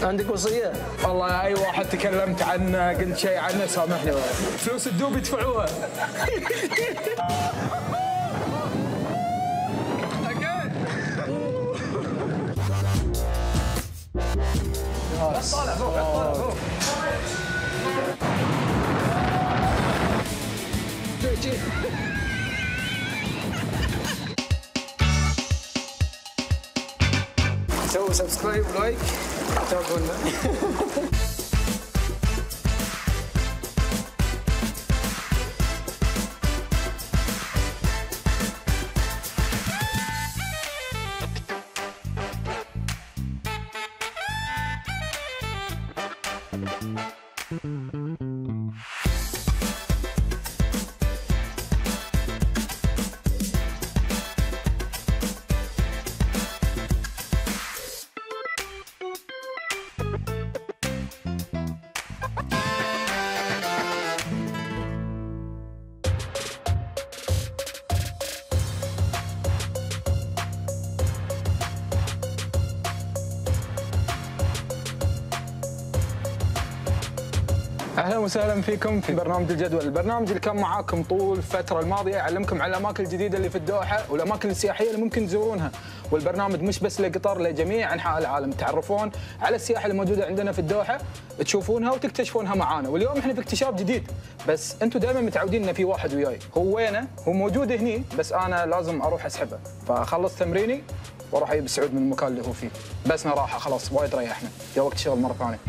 عندك وصيه؟ والله اي واحد تكلمت عنه قلت شيء عنه سامحني والله. فلوس الدوب يدفعوها. بس طالع فوق طالع فوق. سووا سبسكرايب ولايك تابعونا. اهلا وسهلا فيكم في برنامج الجدول، البرنامج اللي كان معاكم طول الفتره الماضيه يعلمكم على الاماكن الجديده اللي في الدوحه والاماكن السياحيه اللي ممكن تزورونها، والبرنامج مش بس لقطر، لجميع انحاء العالم، تعرفون على السياحه اللي موجوده عندنا في الدوحه، تشوفونها وتكتشفونها معانا، واليوم احنا في اكتشاف جديد، بس انتم دائما متعودين ان في واحد وياي، هو وينه؟ هو موجود هني بس انا لازم اروح اسحبه، فاخلص تمريني واروح اجيب سعود من المكان اللي هو فيه، بس راحه خلاص وايد ريحنا، يا وقت شغل مره ثانيه.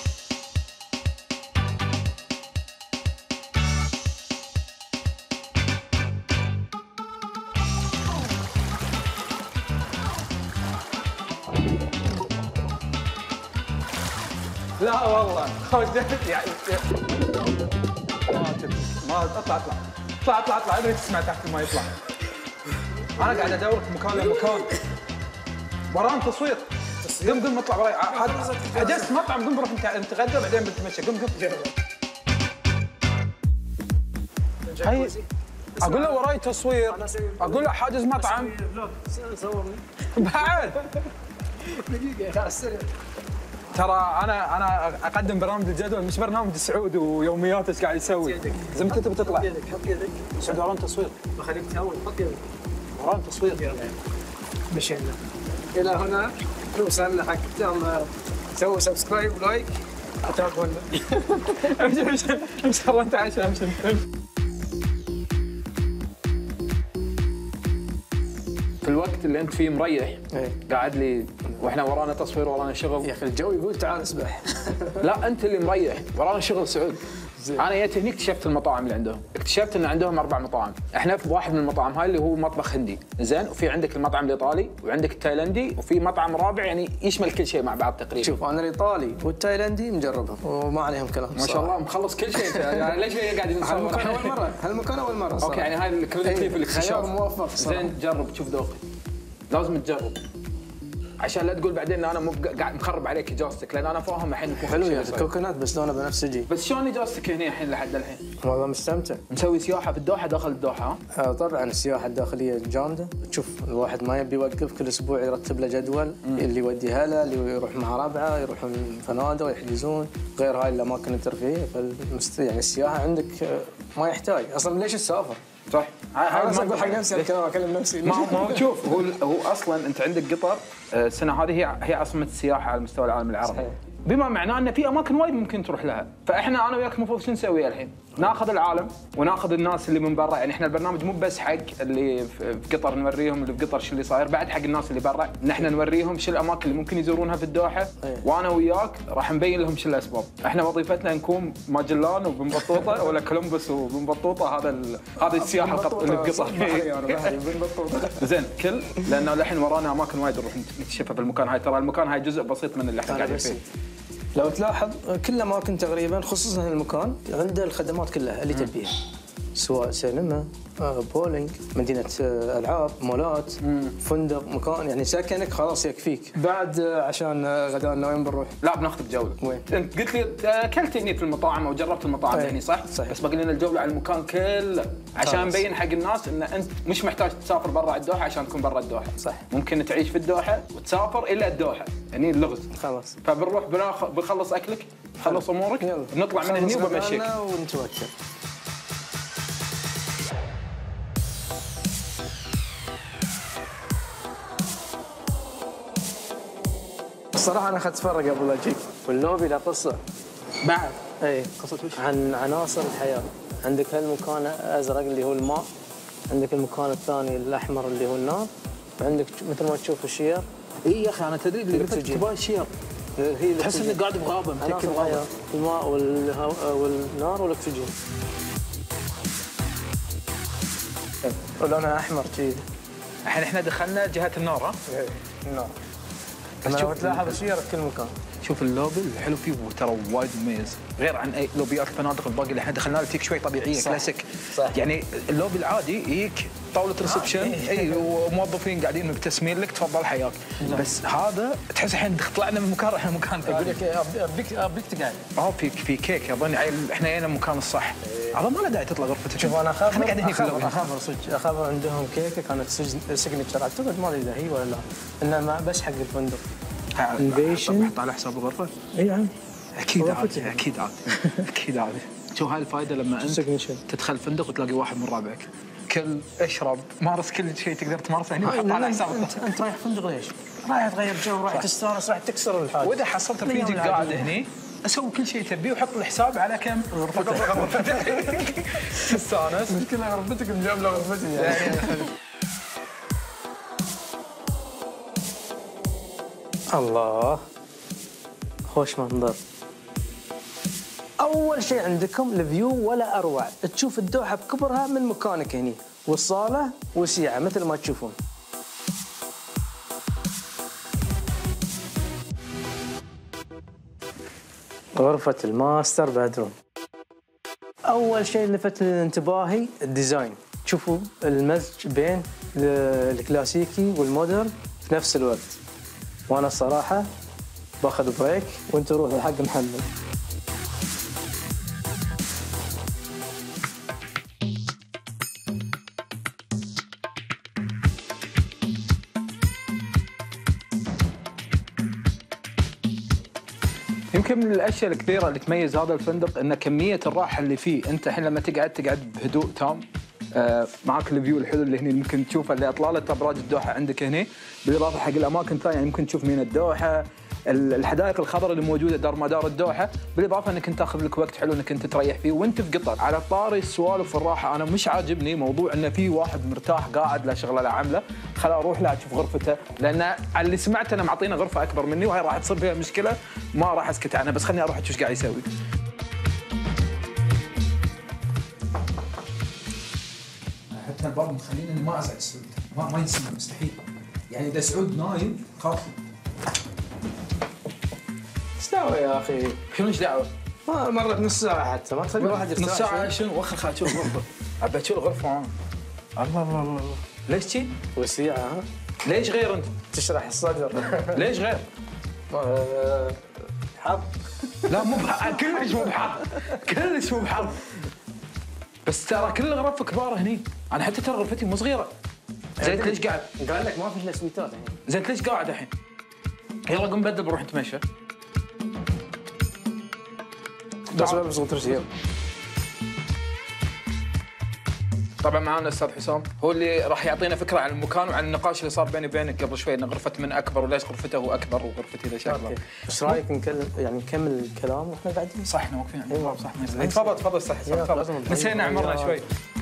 لا والله خوجت يعني ما اطلع ادري تسمع تحت ما يطلع. انا قاعد ادورك مكان لمكان ورانا تصوير. قم اطلع وراي حجزت مطعم، قم بروح نتغدى بعدين بنتمشى. قم هي اقول له وراي تصوير، اقول له حاجز مطعم صورني بعد دقيقه على السريع. ترى انا اقدم برنامج الجدول مش برنامج سعود ويوميات ايش قاعد يسوي. زي ما كنت بتطلع. حط يدك حط يدك. سعود ورانا تصوير. بخليك تهون. حط يدك. ورانا تصوير. يلا مشينا. الى هنا نوصل حق يلا سووا سبسكرايب ولايك وتابعونا. امشي الله انت عايش امشي. في الوقت اللي انت فيه مريح قاعد لي واحنا ورانا تصوير ورانا شغل. يا اخي الجو يقول تعال اسبح. لا انت اللي مريح، ورانا شغل سعود. انا جيت هني اكتشفت المطاعم اللي عندهم، اكتشفت ان عندهم 4 مطاعم، احنا في واحد من المطاعم هاي اللي هو مطبخ هندي، زين، وفي عندك المطعم الايطالي وعندك التايلندي وفي مطعم رابع يعني يشمل كل شيء مع بعض تقريبا. شوف انا الايطالي والتايلندي مجربهم وما عليهم كلام. ما شاء الله مخلص كل شيء. يعني ليش قاعد نصور؟ هالمكان اول مره اوكي يعني هاي الكريتيف الاكتشاف. خيار موفق صراحه. زين جرب تشوف ذوقي. لازم تجرب. عشان لا تقول بعدين ان انا مو قاعد مخرب عليك اجازتك، لان انا فاهم الحين حلو يا اخي الكوكونات بس لونه بنفسجي. بس شلون اجازتك هنا الحين لحد الحين؟ والله مستمتع. مسوي سياحه في الدوحه داخل الدوحه؟ طبعا السياحه الداخليه جامده، تشوف الواحد ما يبي يوقف، كل اسبوع يرتب له جدول، اللي يودي هلا، اللي يروح مع ربعه، يروحون فنادق يحجزون، غير هاي الاماكن الترفيهيه، يعني السياحه عندك ما يحتاج، اصلا ليش تسافر؟ صح. انا اقول حق نفسي الكلام اكلم نفسي. ما هو شوف هو اصلا انت عندك قطر السنه هذه هي عاصمه السياحه على مستوى العالم العربي. صحيح. بما معناه ان في اماكن وايد ممكن تروح لها، فاحنا انا وياك المفروض شو نسوي الحين؟ ناخذ العالم وناخذ الناس اللي من برا، يعني احنا البرنامج مو بس حق اللي في قطر نوريهم اللي في قطر شو اللي صاير، بعد حق الناس اللي برا، ان احنا نوريهم شو الاماكن اللي ممكن يزورونها في الدوحه، وانا وياك راح نبين لهم شو الاسباب، احنا وظيفتنا نكون ماجلان وبن بطوطه ولا كولومبوس وبن بطوطه، هذه السياحه اللي في قطر. زين كل لانه الحين ورانا اماكن وايد نروح نكتشفها في المكان هاي، ترى المكان هاي جزء بسيط من اللي احنا قاعدين فيه. لو تلاحظ كل الاماكن تقريبا خصوصا المكان عنده الخدمات كلها اللي تبيها، سواء سينما، بولينج، مدينه العاب، مولات، فندق، مكان، يعني سكنك خلاص يكفيك. بعد عشان غدانا وين بنروح؟ لا بناخذ جوله. وين؟ انت قلت لي اكلت هني في المطاعم او جربت المطاعم هني صح؟ صحيح. بس باقي لنا الجوله على المكان كله عشان نبين حق الناس ان انت مش محتاج تسافر برا الدوحه عشان تكون برا الدوحه. صح. ممكن تعيش في الدوحه وتسافر الى الدوحه، يعني اللغز. خلاص. فبنروح بنخلص اكلك، خلص امورك، يلا. نطلع من هني وبمشيك. ونتوكل. الصراحة أنا أخذت فرق قبل لا أجيك، واللوبي له قصة. بعد؟ إي. قصة وش؟ عن عناصر الحياة. عندك هالمكان الأزرق اللي هو الماء، عندك المكان الثاني الأحمر اللي هو النار، وعندك مثل ما تشوف الشير. اي يا اخي انا تدري اللي قلت تبغى الشير. هي تحس انك قاعد بغابه عناصر الحياة، الماء والنار والأكسجين. ولونها أحمر كذي. الحين احنا دخلنا جهة النار ها؟ إي النار. بس أنا شوف تلاحظ الشير في كل مكان. شوف اللوبي الحلو فيه ترى وايد مميز، غير عن اي لوبيات الفنادق الباقي اللي احنا دخلنا تيك شوي طبيعيه صح. كلاسيك. صح. يعني اللوبي العادي يجيك طاوله ريسبشن اي وموظفين قاعدين مبتسمين لك تفضل حياك. بس هذا تحس الحين طلعنا من مكان رحنا مكان ثاني. يقول لك أبيك تقعد. في كيك اظن احنا جينا المكان الصح. هذا ما له داعي تطلع غرفتك. شوف انا احنا قاعدين هنا في اللوبي. اخابر صدق، اخابر عندهم كيكه كانت سيجنتشر، اعتقد ما ادري اذا هي ولا لا، انما بس حق الفندق. انفيشن حط على حساب الغرفه؟ اي عم اكيد عادي اكيد عادي اكيد عادي. شوف هاي الفائده لما انت تدخل فندق وتلاقي واحد من ربعك، كل اشرب مارس كل شيء تقدر تمارسه هنا وحط على حسابك. انت رايح فندق ليش؟ رايح تغير جو، رايح تستانس، رايح تكسر الحاجه. واذا حصلت رفيجك قاعد هني اسوي كل شيء تبيه وحط الحساب على كم غرفتك. تستانس كلها غرفتك مجامله غرفتي يعني. الله خوش منظر. اول شيء عندكم الفيو ولا اروع، تشوف الدوحه بكبرها من مكانك هني، والصاله وسيعه مثل ما تشوفون. غرفه الماستر بادروم. اول شيء لفت انتباهي الديزاين، شوفوا المزج بين الكلاسيكي والمودرن في نفس الوقت. وانا الصراحه باخذ بريك وانتم روحوا حق محمد. يمكن من الاشياء الكثيره اللي تميز هذا الفندق ان كميه الراحه اللي فيه. انت الحين لما تقعد بهدوء تام، معاك الفيو الحلو اللي هنا ممكن تشوفه، اللي اطلاله ابراج الدوحه عندك هنا، بالاضافه حق الاماكن الثانيه يعني ممكن تشوف مينا الدوحه، الحدائق الخضراء اللي موجوده دار مدار الدوحه، بالاضافه انك انت تاخذ لك وقت حلو انك انت تريح فيه وانت في قطر. على طاري السوالف والراحه، انا مش عاجبني موضوع انه في واحد مرتاح قاعد لا شغله لا عمله، خل اروح له اشوف غرفته، لان اللي سمعت انا معطينا غرفه اكبر مني وهي راح تصير فيها مشكله، ما راح اسكت عنها، بس خليني اروح اشوف ايش قاعد يسوي. حتى الباب مخليني ما ازعج سعود، ما ينسمع مستحيل. يعني اذا سعود نايم خاف. ايش دعوه يا اخي؟ شنو ايش دعوه؟ ما مرت نص ساعه حتى، ما تخلي واحد يرتاح. نص ساعه شنو؟ وخر خل اشوف غرفه. ابى اشوف غرفه. الله الله الله. ليش شي؟ وسيعه ها؟ ليش غير انت؟ تشرح الصدر. ليش غير؟ حظ. لا مو كلش مو بحظ، كلش مو بحظ. بس ترى كل الغرف كبار هني، انا حتى ترى غرفتي مو صغيره. زين انت ليش قاعد؟ قال لك ما في الا سويتات الحين. زين انت ليش قاعد الحين؟ يلا قوم بدل بنروح نتمشى. بس بلبس غطرتي. طبعا معانا الاستاذ حسام، هو اللي راح يعطينا فكره عن المكان وعن النقاش اللي صار بيني وبينك قبل شوي، ان غرفه من اكبر وليش غرفته هو اكبر وغرفتي ليش اكبر. ايش رايك نكمل الكلام واحنا قاعدين؟ صح احنا واقفين عند الباب صح. تفضل تفضل استاذ حسام تفضل. نسينا عمرنا شوي.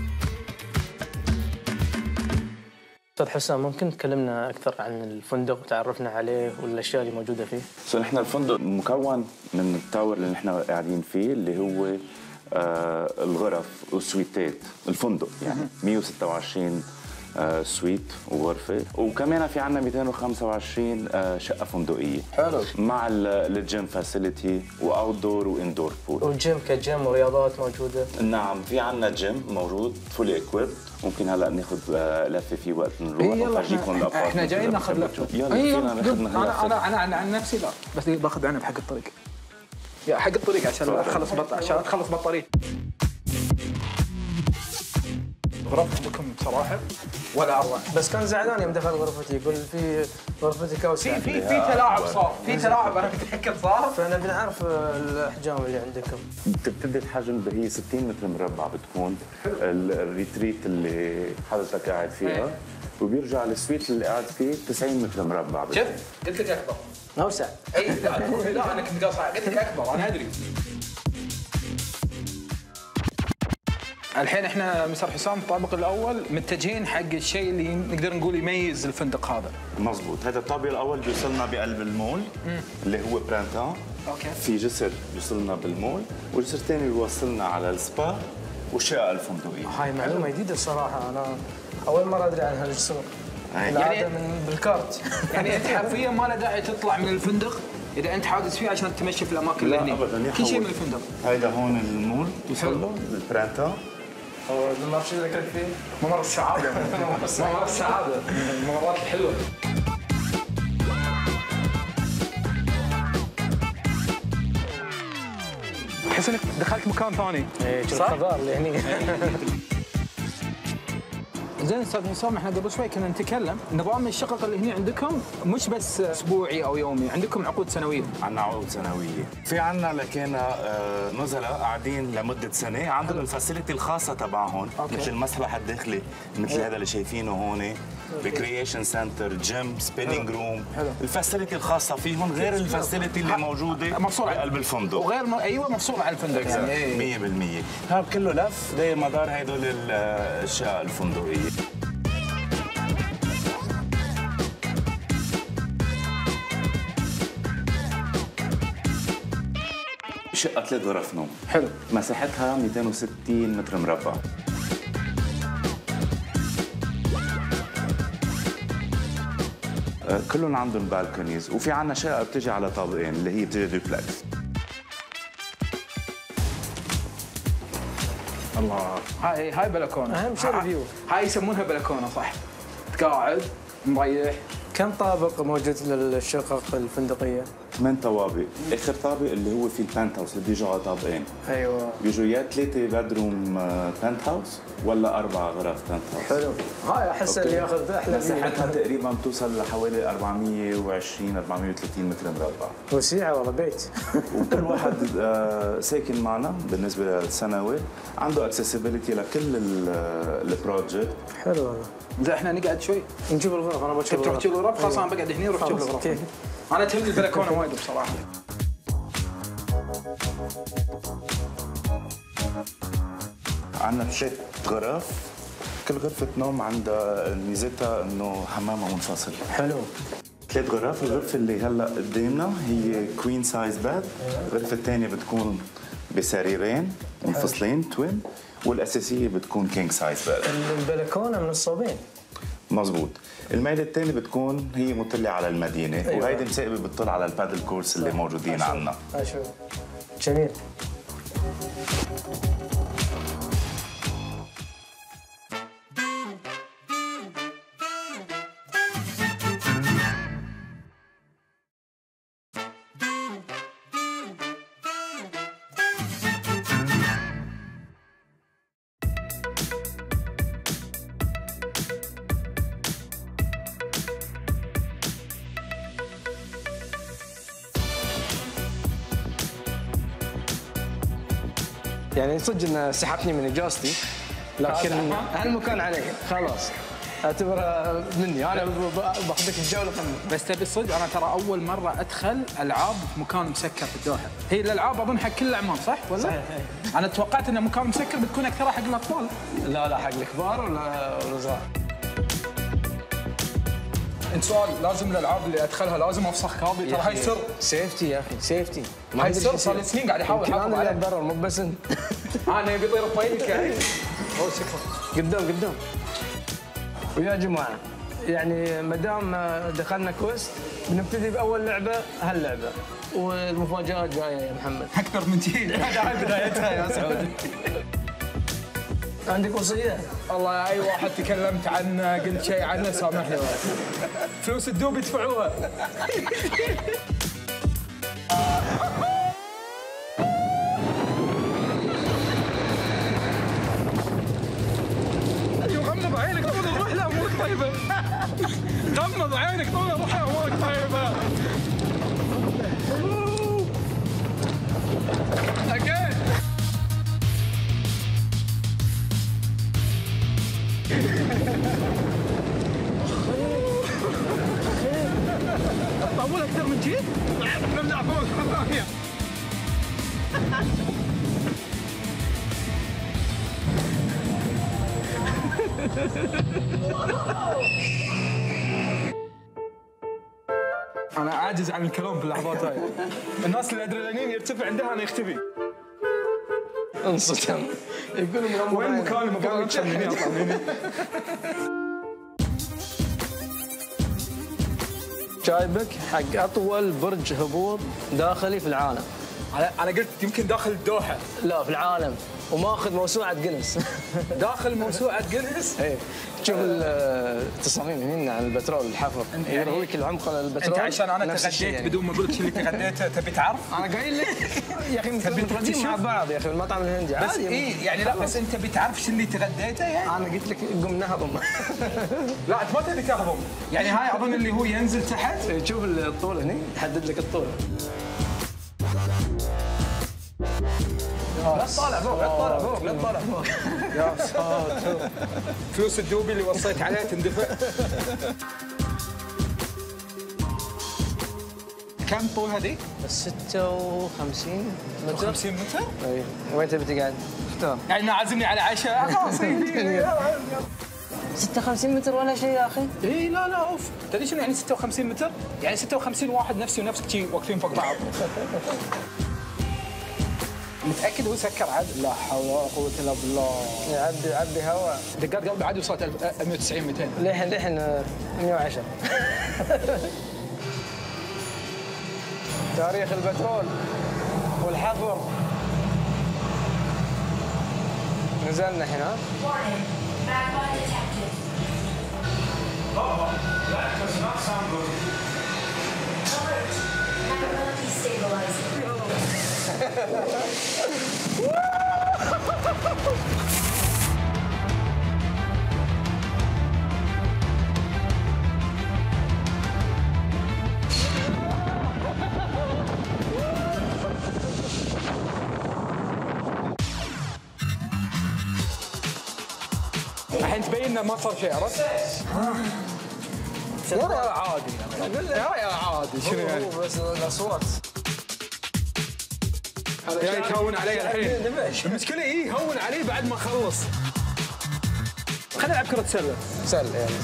استاذ حسام ممكن تكلمنا اكثر عن الفندق وتعرفنا عليه والاشياء اللي موجوده فيه؟ نحن الفندق مكون من التاور اللي نحن قاعدين فيه، اللي هو الغرف والسويتات الفندق، يعني 126 سويت وغرفه، وكمان في عندنا 225 شقه فندقيه حلو. مع الجيم فاسيلتي واوت دور واندور بول. والجيم كجيم ورياضات موجوده؟ نعم، في عندنا جيم موجود فولي اكويب. ممكن هلا ناخذ لفه فيه وقت نروح يلا ونفرجيكم الابارتمنت. احنا جايين ناخذ لفه. يلا فينا ناخذ لفه. انا عن نفسي لا، بس باخذ عنب حق الطريق. يا حق الطريق عشان اخلص بطاريه. غرفتكم بصراحه ولا اروع. بس كان زعلان يوم دخل غرفتي، يقول في غرفتك اوسع. في تلاعب صار، في تلاعب انا متاكد صار. فانا بنعرف الاحجام اللي عندكم. بتبتدي الحجم هي 60 متر مربع بتكون الريتريت اللي حضرتك قاعد فيها، وبيرجع السويت اللي قاعد فيه 90 متر مربع. شوف قلت لك اكبر. اوسع. اي لا انا كنت قاصع، قلت لك اكبر انا ادري. الحين احنا مستر حسام الطابق الاول متجهين حق الشيء اللي نقدر نقول يميز الفندق هذا. مزبوط، هذا الطابق الاول بيوصلنا بقلب المول اللي هو برانتان. اوكي. في جسر بيوصلنا بالمول، وجسر ثاني بيوصلنا على السبا والشقق الفندقيه. هاي معلومه جديده الصراحه، انا اول مره ادري عن هالجسر. العاده من بالكارت. يعني انت حرفيا ما له داعي تطلع من الفندق اذا انت حاجز فيه عشان تمشي في الاماكن اللي هنا. لا ابدا، كل شيء من الفندق. هيدا هون المول وصلوا بالبرانتان. هو الممر اللي ذكرت فيه؟ ممر السعاده. ممر السعاده، ممرات حلوه. احس انك دخلت مكان ثاني. ايه شوف الخضار اللي هني. زين استاذ حسام، احنا قبل شوي كنا نتكلم نظام الشقق اللي هنا عندكم مش بس اسبوعي او يومي، عندكم عقود سنويه. عندنا عقود سنويه، في عندنا لكن نزلاء قاعدين لمده سنه عندهم الفاسيلتي الخاصه تبعهم، مثل المسبح الداخلي، مثل هذا اللي شايفينه هون، ريكريشن سنتر، جيم، سبيننج روم. الفاسيلتي الخاصه فيهم غير الفاسيلتي اللي موجوده بقلب الفندق، وغير ايوه مفصوله على الفندق يعني 100%. هذا كله لف داير مدار هدول الشقق الفندقيه. شقة 3 غرف نوم. حلو. مساحتها 260 متر مربع. كلهم عندهم بالكونيز، وفي عندنا شقة بتجي على طابقين اللي هي بتجي دوبلكس. الله، هاي بلكونه. اهم شيء الفيو. هاي يسمونها بلكونه صح؟ تقاعد مريح. كم طابق موجود للشقق الفندقيه؟ 8 طوابق، اخر طابق اللي هو فيه البانت هاوس اللي بيجوا على طابقين. ايوه. بيجوا يا 3 بدروم بانت هاوس ولا 4 غرف بانت هاوس. حلو، هاي احس اللي ياخذ احلى. مساحتها تقريبا بتوصل لحوالي 420 430 متر مربع. وسيعه والله بيت. وكل واحد ساكن معنا بالنسبه للسنوي عنده اكسسبيليتي لكل البروجكت. حلو والله. اذا احنا نقعد شوي نجيب الغرف. انا بشوف تروح تجيب الغرف. خلاص انا بقعد هنا، روح جيب الغرف. انا تهمني البلكونه وايد بصراحه. عندنا 3 غرف، كل غرفة نوم عندها ميزتها انه حمامها منفصل. حلو. 3 غرف، الغرفة اللي هلا قدامنا هي كوين سايز باد، الغرفة الثانية بتكون بسريرين منفصلين توين، والأساسية بتكون كينج سايز باد. البلكونة من الصوبين. مزبوط. الميلة الثانية بتكون هي مطلة على المدينة. أيوة. وهيدي مساقبة بتطل على البادل كورس اللي موجودين عندنا. شوف جميل. يعني صدق انه سحبتني من اجازتي، لكن هالمكان علي خلاص اعتبرها مني. انا باخذك الجوله كامله. بس تبي الصدق انا ترى اول مره ادخل العاب في مكان مسكر في الدوحه. هي الالعاب اظن حق كل الاعمار صح ولا؟ صحيح. انا توقعت ان مكان مسكر بتكون اكثرها حق الاطفال. لا حق الكبار ولا الصغار. انت سؤال، لازم الالعاب اللي ادخلها لازم افسخ كابي؟ ترى هاي سر. سيفتي يا اخي، سيفتي. هاي سر، صار لي سنين قاعد احاول احافظ انا عليه. اللي اتضرر مو بس انت. انا يبي يطير بطينك يعني. اوه شكرا. قدام. ويا جماعه يعني ما دام دخلنا كويست بنبتدي باول لعبه هاللعبه والمفاجات جايه يا محمد. اكثر من شيء هاي بدايتها يا سعود. عندك وصيه؟ والله اي واحد تكلمت عنه قلت شيء عنه سامحني. فلوس الدوب يدفعوها. غمض عينك طول نروح لامورك طيبه. غمض عينك طول نروح لامورك طيبه. اكيد. طول اكثر من كذي؟ نمنع فوق ثانيه. أنا عاجز عن الكلام في اللحظات هاي. الناس الأدرينالين يرتفع عندها أنا يختفي. انصدم يقولوا مغمض وين مكاني المفروض أطلع من هنا أطلع من هنا. جايبك حق اطول برج هبوط داخلي في العالم. أنا قلت يمكن داخل الدوحة. لا في العالم وماخذ موسوعه جينيس. داخل موسوعة جينيس؟ ايه شوف التصاميم هنا عن البترول الحفر يرويك العمق على البترول. أنت عشان أنا تغديت يعني. بدون ما أقول لك شو اللي تغديته تبي تعرف؟ انا قايل لك يا اخي متغدين مع بعض يا اخي المطعم الهندي بس عادي. إيه يعني لا بس أنت بتعرف شو اللي تغديته يعني؟ انا قلت لك قم نهضم. لا أنت ما تبي تهضم، يعني هاي أظن اللي هو ينزل تحت. شوف الطول هني يحدد لك الطول. لا تطالع فوق لا تطالع فوق لا تطالع فوق. يا ساتر. فلوس الدوبي اللي وصيت عليها تندفع. كم طول هذيك؟ 56 متر. 50 متر؟ اي وين تبي تقعد؟ اختار. يعني ما عازمني على عشاء خلاص. 56 متر ولا شيء يا اخي. اي لا اوف، تدري شنو يعني 56 متر؟ يعني 56 واحد نفسي ونفسك شي واقفين فوق بعض. متاكد هو سكر عاد؟ لا حول ولا قوه الا بالله. يعبي هواء. دقات قلبي عاد وصلت 190 200. للحين 110. تاريخ البترول والحفر. نزلنا هنا. الحين تبين انه ما صار شيء عرفت؟ والله عادي يا عادي شنو يعني؟ بس الاصوات جاي يهون علي الحين. المشكله يهون علي بعد ما اخلص. خلينا نلعب كرة سلة. سهل يعني.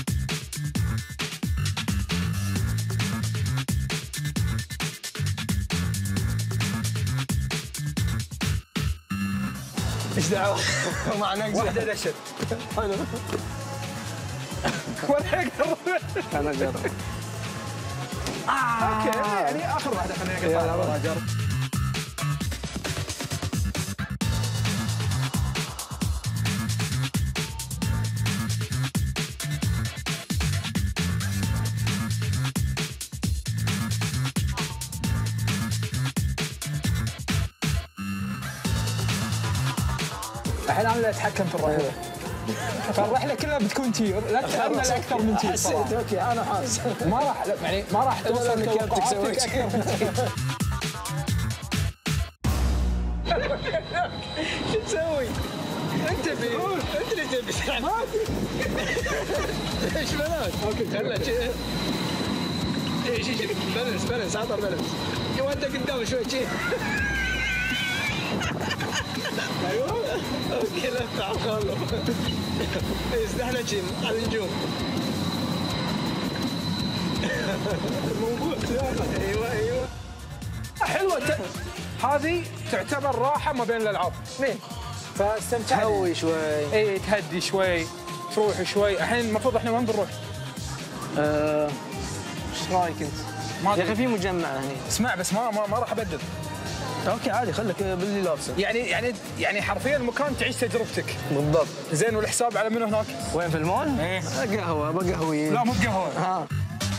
ايش دعوه؟ مع نقزه واحدة دشت. ولا اقدر. انا جرب. اوكي يعني اخر واحدة خليني اقطع. الحين انا اللي اتحكم في الرحله. فالرحله كلها بتكون تير، لا تخلنا لاكثر من تير صراحه. حسيت اوكي انا حاسس. ما راح يعني ما راح توصل توقعاتك اكثر من تير. شو تسوي؟ انت اللي تبي. ما في. ايش بلاش؟ اوكي خلنا شيء. ايش بالانس عطر بالانس. ودك قدام شوي شيء. ايوه اوكي لا تعال خلص. ازدحنا شيء على النجوم. موجود. ايوه حلوه هذه تعتبر راحه ما بين الالعاب. مين؟ فاستمتعت. تهوي شوي. اي تهدي شوي. تروح شوي. الحين المفروض احنا وين بنروح؟ ايش رايك انت؟ ما يا أدري. اخي في مجمع هني. اسمع بس ما راح ابدل. اوكي عادي خليك باللي لابسه. يعني حرفيا المكان تعيش تجربتك. بالضبط. زين والحساب على منو هناك؟ وين في المول؟ ايه. قهوه بقهويين. لا مو بقهوه. ها.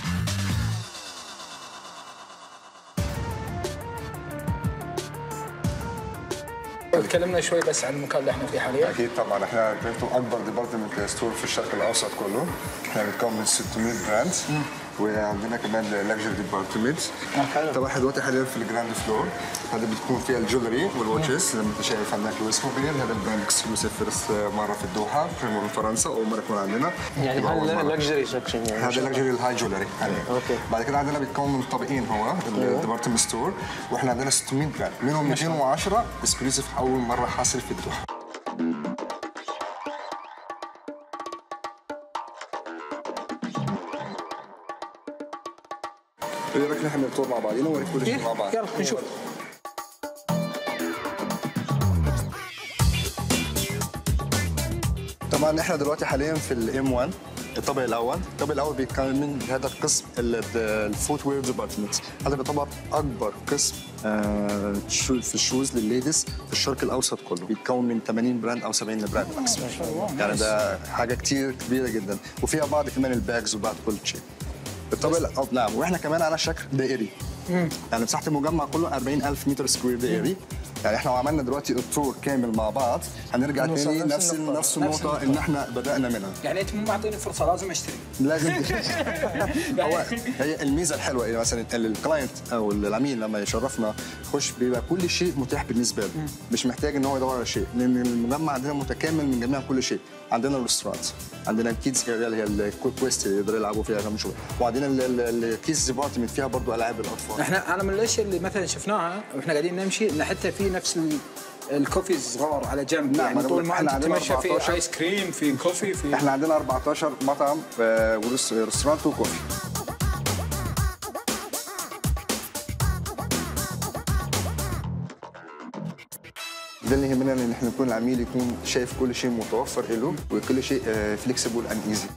تكلمنا شوي بس عن المكان اللي احنا فيه حاليا. اكيد طبعا احنا بنكتب اكبر ديبارتمنت ستور في الشرق الاوسط كله. احنا بنتكون من 600 براند وعندنا كمان لكجري ديبارتمنت. طبعا احنا دلوقتي حاليا في الجراند فلور. هذا بتكون فيها الجولري والواتشز زي ما انت شايف. عندك لويس موبيل، هذا البراند اكسكلوسيف فيرست مره في الدوحه من فرنسا، اول مره يكون عندنا. يعني هذا لكجري سكشن يعني. هذا لكجري الهاي جولري عليه. اوكي. بعد كده عندنا بيتكون من طابقين هو الديبارتمنت ستور، واحنا عندنا 600 براند منهم 210 اكسكلوسيف اول مره حاصل في الدوحه. ايه رايك نحن نطور مع بعضينا ونوريك كل شيء مع بعض؟ يلا نشوف. طبعا احنا دلوقتي حاليا في الام 1 الطابق الاول بيتكون من هذا القسم الفوت وير ديبارتمنت. هذا بيعتبر اكبر قسم في الشوز للليديز في الشرق الاوسط كله. بيتكون من 80 براند او 70 براند ماكسيموم. يعني ده حاجه كتير كبيره جدا، وفيها بعض كمان الباجز وبعض كل شيء. الطابق نعم. واحنا كمان على شكل دائري. يعني مساحه المجمع كله 40,000 متر سكوير دائري. يعني احنا لو عملنا دلوقتي التور كامل مع بعض هنرجع تاني نفس النقطه اللي احنا بدانا منها. يعني انت مو معطيني فرصه، لازم اشتري. لازم. هو هي الميزه الحلوه اللي مثلا الكلاينت او العميل لما يشرفنا يخش بيبقى كل شيء متاح بالنسبه له، مش محتاج ان هو يدور على شيء، لان المجمع عندنا متكامل من جميع كل شيء. عندنا الريستورانت، عندنا الكيدز اريا اللي هي الكويست اللي يقدروا يلعبوا فيها كم شويه، وعندنا الكيدز ديبارتمنت فيها برضه العاب الاطفال. انا من الاشياء اللي مثلا شفناها واحنا قاعدين نمشي ان حتى في نفس الكوفي الصغار على جنب. نعم، يعني طول ما إحنا انت عندنا تتمشى في 14 ايس كريم، في كوفي، في احنا عندنا 14 مطعم وريستورانت وكوفي. ده اللي يهمنا ان احنا نكون العميل يكون شايف كل شيء متوفر له وكل شيء فليكسيبل اند ايزي.